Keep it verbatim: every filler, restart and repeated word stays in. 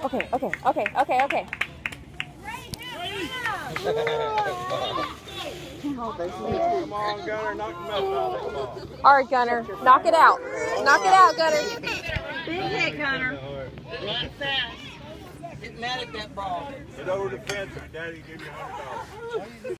Okay, okay, okay, okay, okay. Come on, Gunner, knock him out of that ball. All right, Gunner, knock it out. Knock it out, Gunner. Big hit, Gunner. Run fast. Get mad at that ball. Get over the fence and Daddy give you a hundred dollars.